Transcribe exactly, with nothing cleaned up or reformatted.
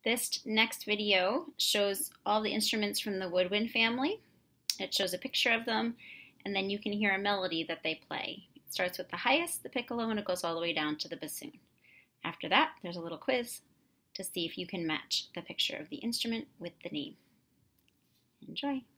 This next video shows all the instruments from the woodwind family. It shows a picture of them, and then you can hear a melody that they play. It starts with the highest, the piccolo, and it goes all the way down to the bassoon. After that, there's a little quiz to see if you can match the picture of the instrument with the name. Enjoy!